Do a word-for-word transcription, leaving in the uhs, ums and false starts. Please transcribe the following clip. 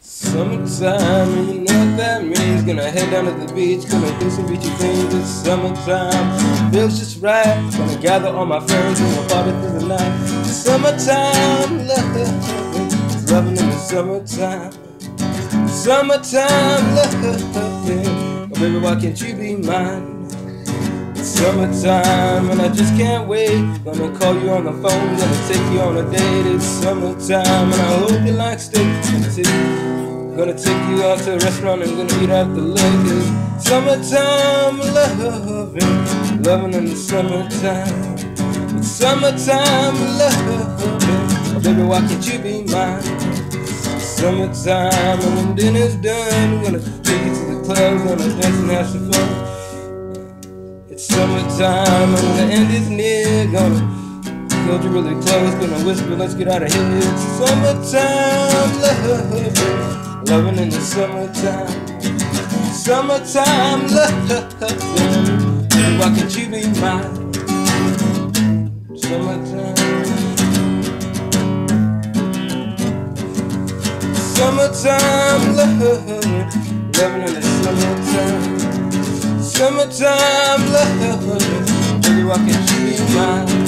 Summertime, and you know what that means. Gonna head down to the beach, gonna do some beachy things. It's summertime, feels just right. Gonna gather all my friends and we'll party through the night. Summertime, love, loving in the summertime. Summertime, love, oh baby, why can't you be mine? Summertime, and I just can't wait. Gonna call you on the phone, gonna take you on a date. It's summertime, and I hope you like steak. Gonna take, gonna take you out to a restaurant and gonna eat out the lake. It's summertime, loving, loving in the summertime. It's summertime, loving, oh baby, why can't you be mine? Summertime, and when dinner's done, gonna take you to the club, gonna dance and have some fun. It's summertime, and when the end is near, gonna hold you really close, gonna whisper, let's get out of here. It's summertime, loving, loving in the summertime. Summertime, loving, baby, why can't you be mine? Summertime. Summertime, loving, loving in the summertime. Summertime, love, baby, why can't you be mine?